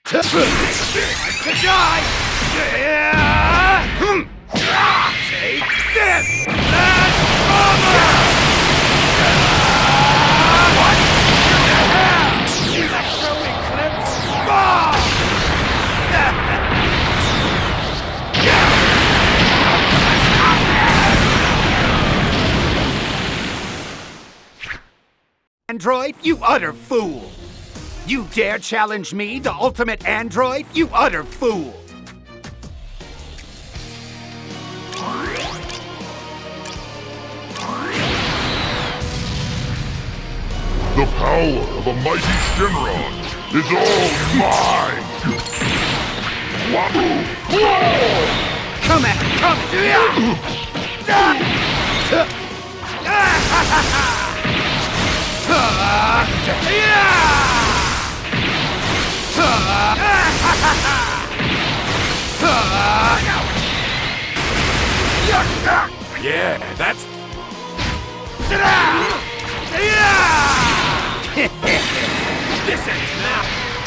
To die! Take this! Transformer! What the hell? Electro Eclipse Bomb! Android, you utter fool! You dare challenge me, the ultimate android? You utter fool! The power of a mighty Shinron is all mine! Come at me! Come to ya! Yeah, that's... This ends now!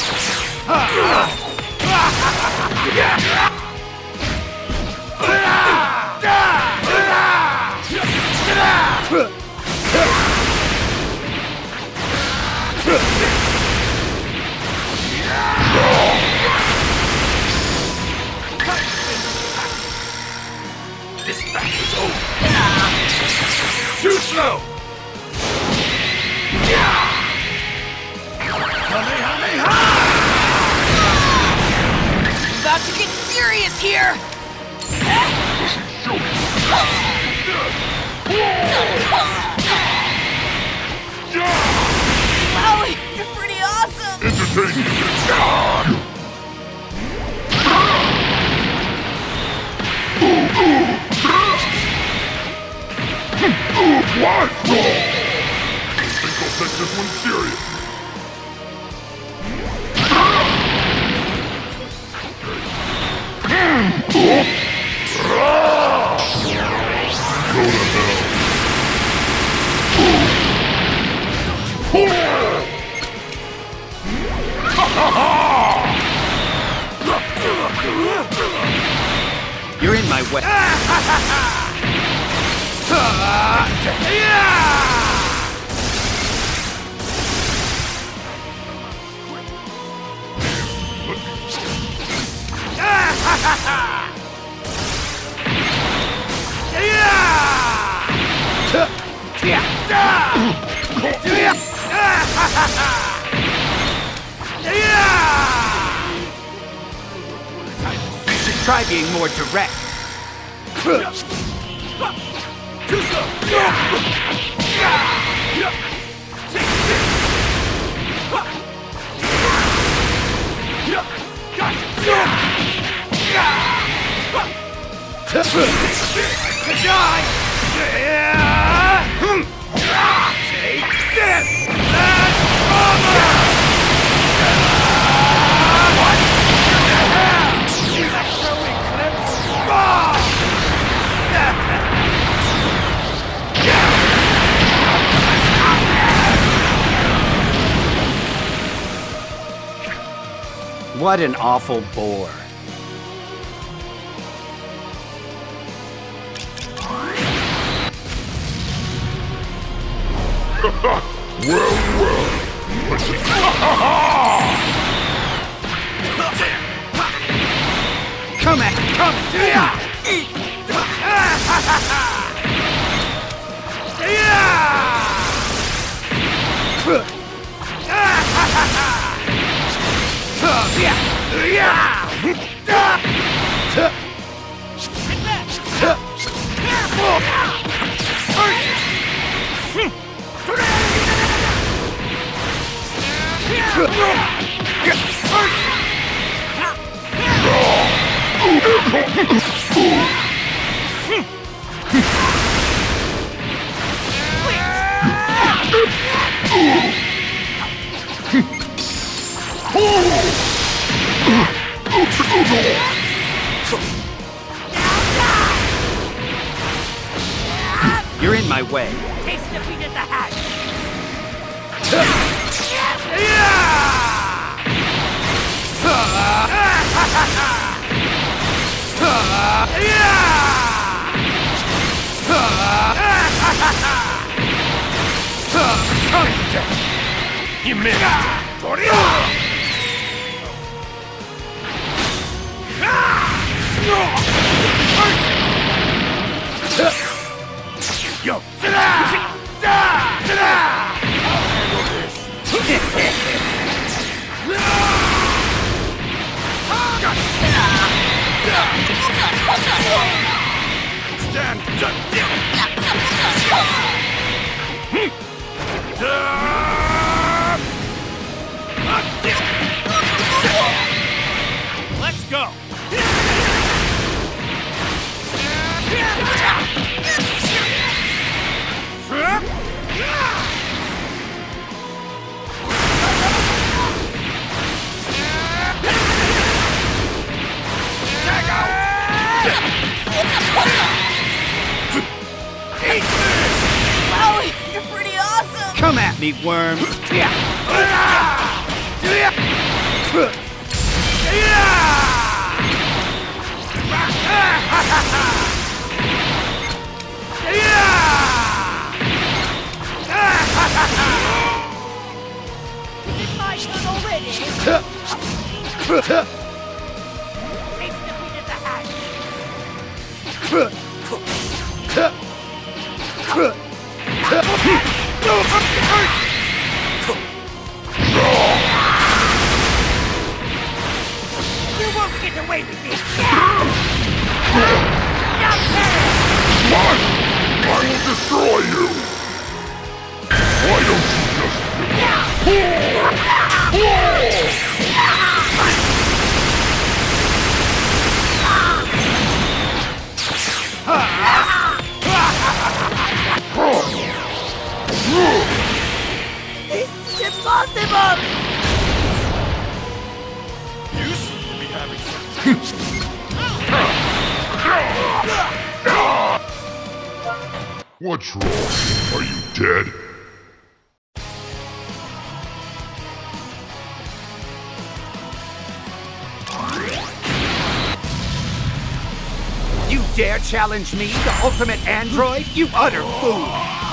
This battle's over. Too slow! About to get serious here! Wow, you're pretty awesome! Entertaining! What? I think I'll take this one seriously. Go to hell. You're in my way. You should try being more direct. To die! Take this! Transformer! What the hell? Electro Eclipse Bomb! What an awful bore. Well. Come at me! Come to ya! You're in my way. Taste defeated the hatch! Yeah! You missed! Yo! Let's go! Wow, you're pretty awesome! Come at me, worms! You did my turn already! Ace defeated the hack! You won't get away with this! What? I will destroy you! Why don't you just This is impossible! You seem to be having some... What's wrong? Are you dead? You dare challenge me, the ultimate android? You utter fool!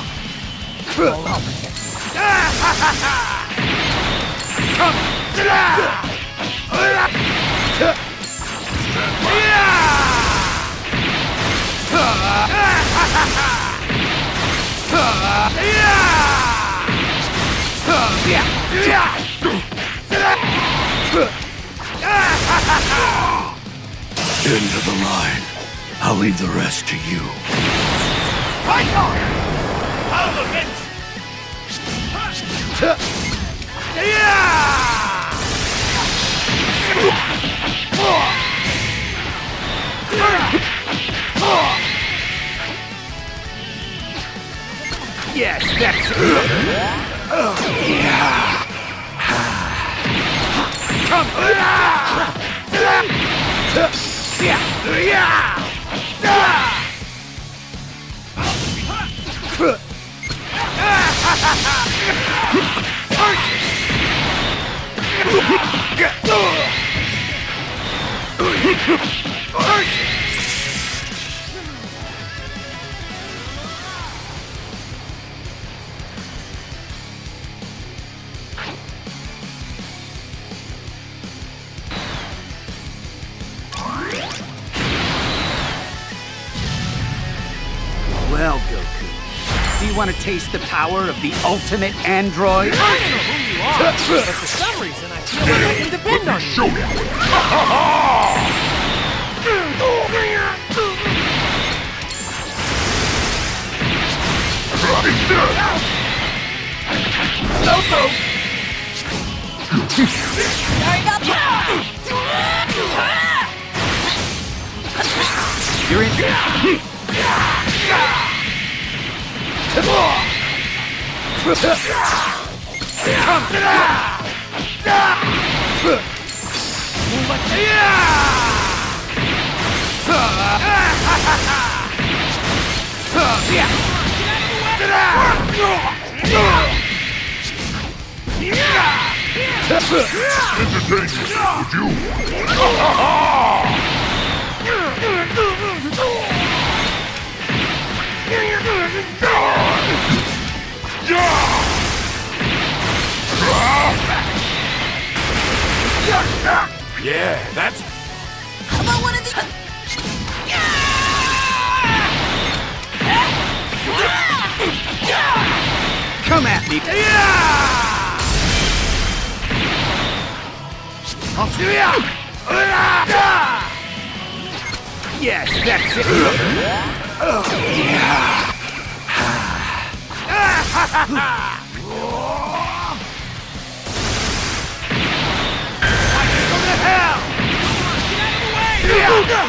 End of the line. I'll leave the rest to you. I'll avenge! Yes, that's it! Well, Goku, do you want to taste the power of the ultimate android? I know who you are, but for some reason I feel like I can depend on you. Show me! Sorry about that! You're in. Entertain me, would you? Yeah, that's... How about one of these? Come at me! I'll see ya! Yes, that's it! Go to hell! Get out of the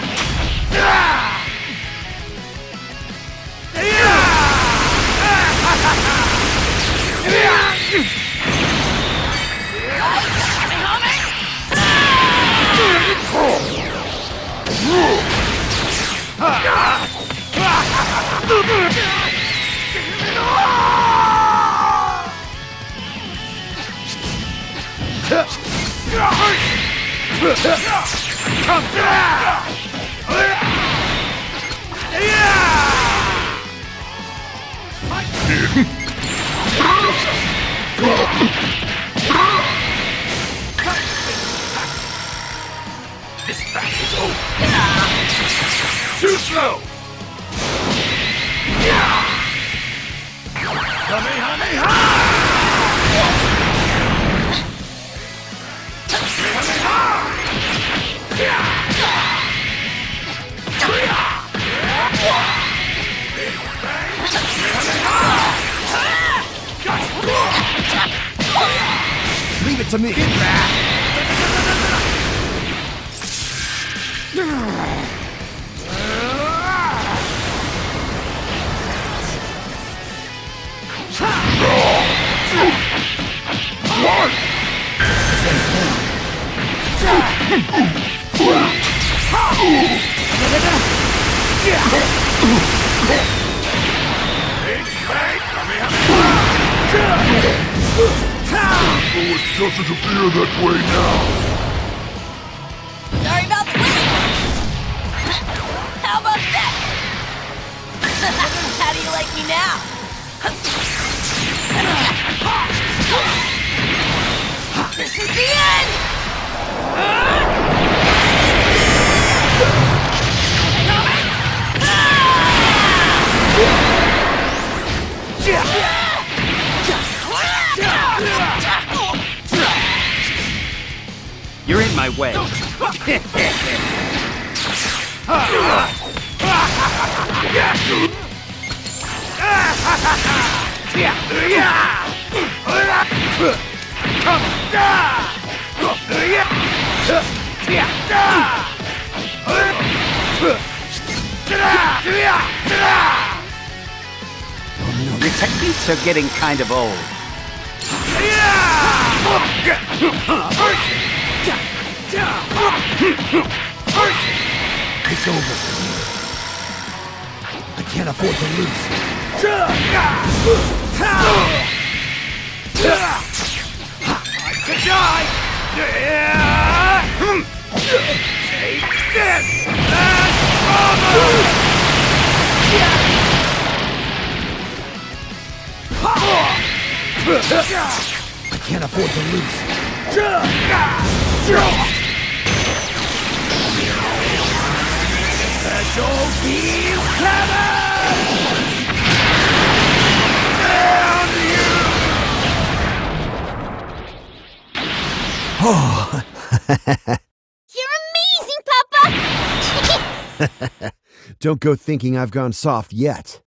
This battle's over. Too slow! Leave it to me. What? Oh, it doesn't appear that way now. Sorry about the wait. How about that? How do you like me now? This is the end! You're in my way. Your techniques are getting kind of old. It's over for me. I can't afford to lose. To die! Take this! I can't afford to lose. Special beam cannon! Oh. You're amazing, Papa! Don't go thinking I've gone soft yet.